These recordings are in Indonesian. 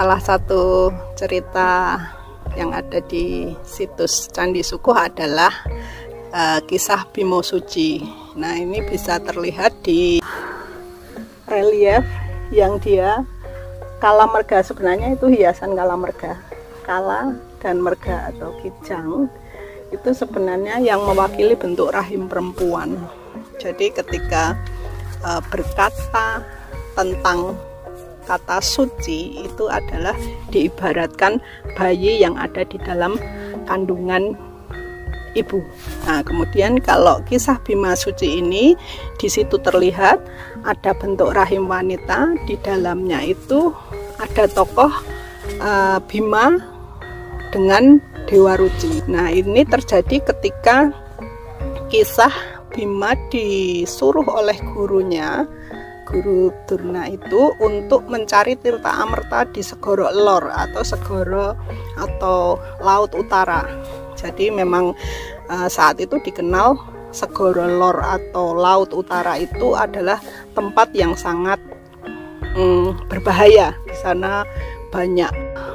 salah satu cerita yang ada di situs Candi Sukuh adalah kisah Bima Suci. Nah, ini bisa terlihat di relief yang dia kala merga. Sebenarnya itu hiasan kala merga. Kala dan merga atau kijang itu sebenarnya yang mewakili bentuk rahim perempuan. Jadi ketika berkata tentang kata suci itu adalah diibaratkan bayi yang ada di dalam kandungan ibu. Nah, kemudian kalau kisah Bima Suci ini di situ terlihat ada bentuk rahim wanita, di dalamnya itu ada tokoh Bima dengan Dewa Ruci. Nah, ini terjadi ketika kisah Bima disuruh oleh gurunya, Guru Durna itu, untuk mencari tirta amerta di Segoro Lor atau Segoro atau Laut Utara. Jadi memang saat itu dikenal Segoro Lor atau Laut Utara itu adalah tempat yang sangat berbahaya. Di sana banyak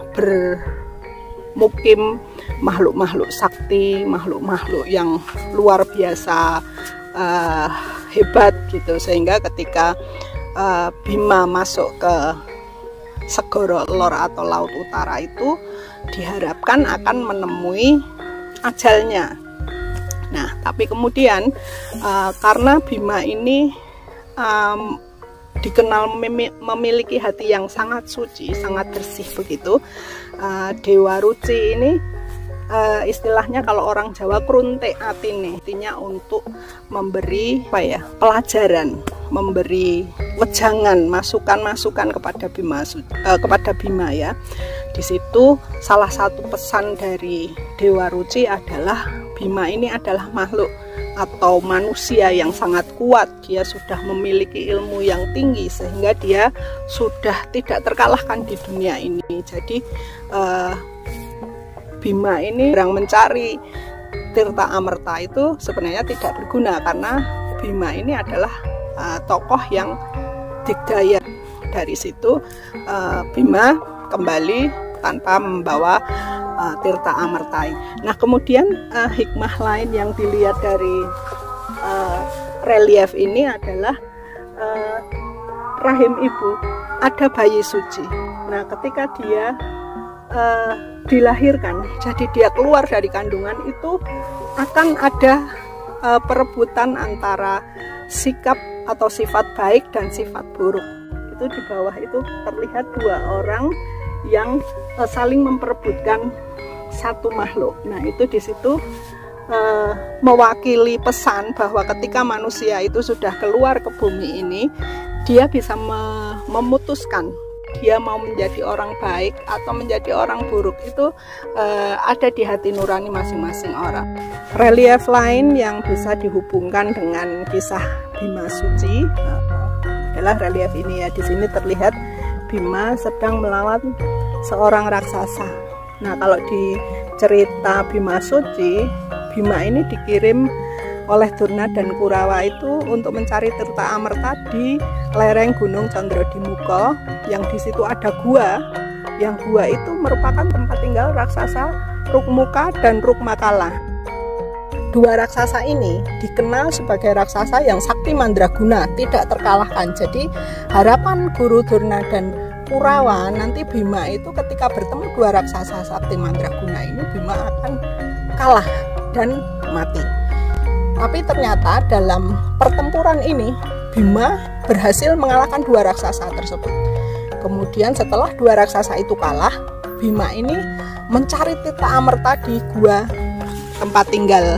bermukim makhluk-makhluk sakti, makhluk-makhluk yang luar biasa hebat gitu, sehingga ketika Bima masuk ke Segoro Lor atau Laut Utara itu diharapkan akan menemui ajalnya. Nah, tapi kemudian karena Bima ini dikenal memiliki hati yang sangat suci, sangat bersih begitu, Dewa Ruci ini istilahnya kalau orang Jawa krunte atine, artinya untuk memberi pelajaran, memberi wejangan, masukan-masukan kepada Bima ya. Di situ salah satu pesan dari Dewa Ruci adalah Bima ini adalah makhluk atau manusia yang sangat kuat. Dia sudah memiliki ilmu yang tinggi sehingga dia sudah tidak terkalahkan di dunia ini. Jadi Bima ini sedang mencari tirta amerta itu sebenarnya tidak berguna, karena Bima ini adalah tokoh yang digdaya. Dari situ Bima kembali tanpa membawa tirta amerta. Nah, kemudian hikmah lain yang dilihat dari relief ini adalah rahim ibu ada bayi suci. Nah, ketika dia dilahirkan, jadi dia keluar dari kandungan itu akan ada perebutan antara sikap atau sifat baik dan sifat buruk. Itu di bawah itu terlihat dua orang yang saling memperebutkan satu makhluk. Nah, itu di situ mewakili pesan bahwa ketika manusia itu sudah keluar ke bumi ini, dia bisa memutuskan dia mau menjadi orang baik atau menjadi orang buruk. Itu ada di hati nurani masing-masing orang. Relief lain yang bisa dihubungkan dengan kisah Bima Suci adalah relief ini ya. Di sini terlihat Bima sedang melawan seorang raksasa. Nah, kalau di cerita Bima Suci, Bima ini dikirim oleh Durna dan Kurawa itu untuk mencari tirta amerta di lereng Gunung Condrodimuka, yang di situ ada gua, yang gua itu merupakan tempat tinggal raksasa Rukmuka dan Rukmakala. Dua raksasa ini dikenal sebagai raksasa yang sakti mandraguna, tidak terkalahkan. Jadi harapan Guru Durna dan Kurawa nanti Bima itu ketika bertemu dua raksasa sakti mandraguna ini, Bima akan kalah dan mati. Tapi ternyata dalam pertempuran ini Bima berhasil mengalahkan dua raksasa tersebut. Kemudian setelah dua raksasa itu kalah, Bima ini mencari tirta amerta di gua tempat tinggal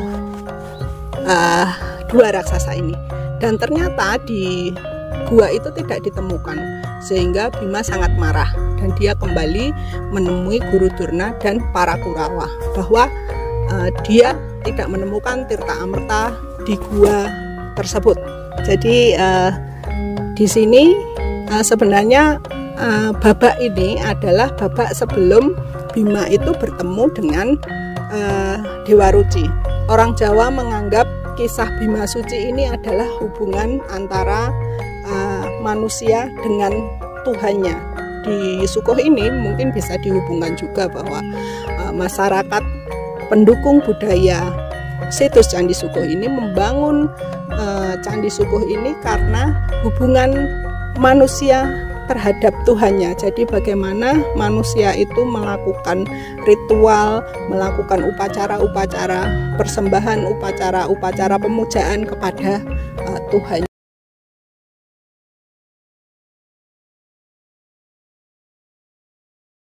dua raksasa ini. Dan ternyata di gua itu tidak ditemukan, sehingga Bima sangat marah dan dia kembali menemui Guru Durna dan para Kurawa bahwa dia tidak menemukan tirta amerta di gua tersebut. Jadi di sini sebenarnya babak ini adalah babak sebelum Bima itu bertemu dengan Dewa Ruci. Orang Jawa menganggap kisah Bima Suci ini adalah hubungan antara manusia dengan Tuhannya. di Sukoh ini mungkin bisa dihubungkan juga bahwa masyarakat pendukung budaya situs Candi Sukoh ini membangun Candi Sukoh ini karena hubungan manusia terhadap Tuhannya. Jadi bagaimana manusia itu melakukan ritual, melakukan upacara-upacara persembahan, upacara-upacara pemujaan kepada Tuhan.